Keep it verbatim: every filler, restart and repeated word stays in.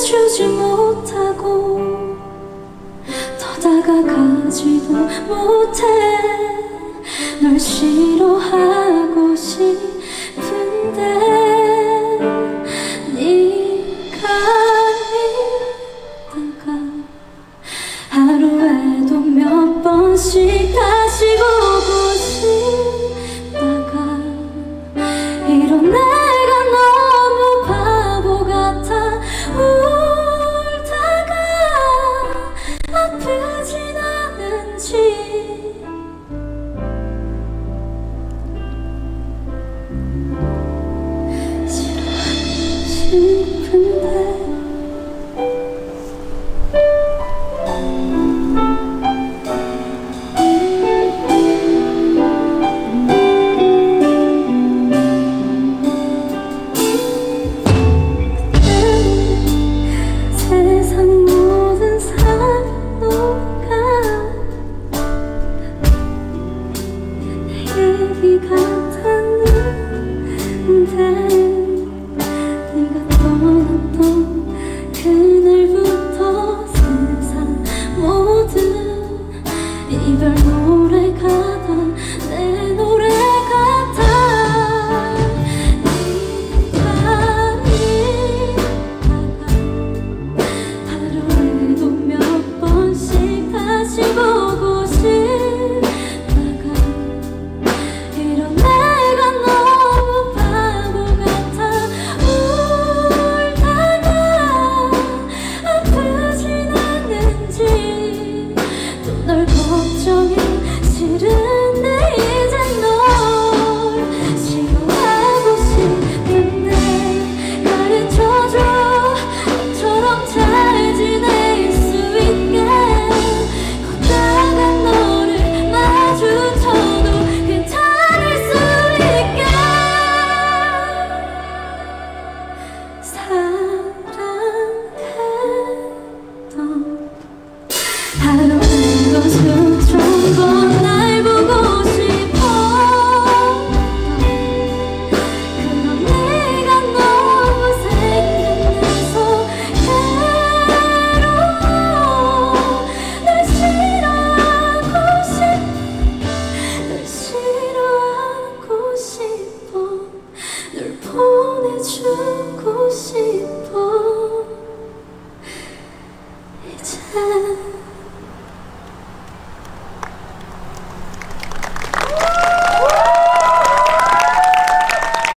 보내주지 못하고 더 다가가지도 못해. 널 싫어하고 싶은데 네가 있다가 하루에도 몇 번씩 다시 보고 싶다가 이런 내가 너무 바보 같아. 울다가 아프진 않은지 싶은데 세상 모든 산호가 내 얘기 같았는데 그날부터 세상 모든 이별 노래가 다 내 노래 같아. 네가 있다가 하루에도 몇 번씩 다시 보고 싶다가 이런 내가 너무 바보 같아. 널 걱정이 싫은데 이제 널 싫어하고 싶은데 가르쳐줘. 너처럼 잘 지낼 수 있게 걷다가 너를 마주쳐도 괜찮을 수 있게 사랑했던 하루에도 수천 번 날 보고 싶어. 그런 내가 너무 생각나서 괴로워. 널 싫어하고 싶 널 싫어하고 싶어. 널 보내주고 싶어.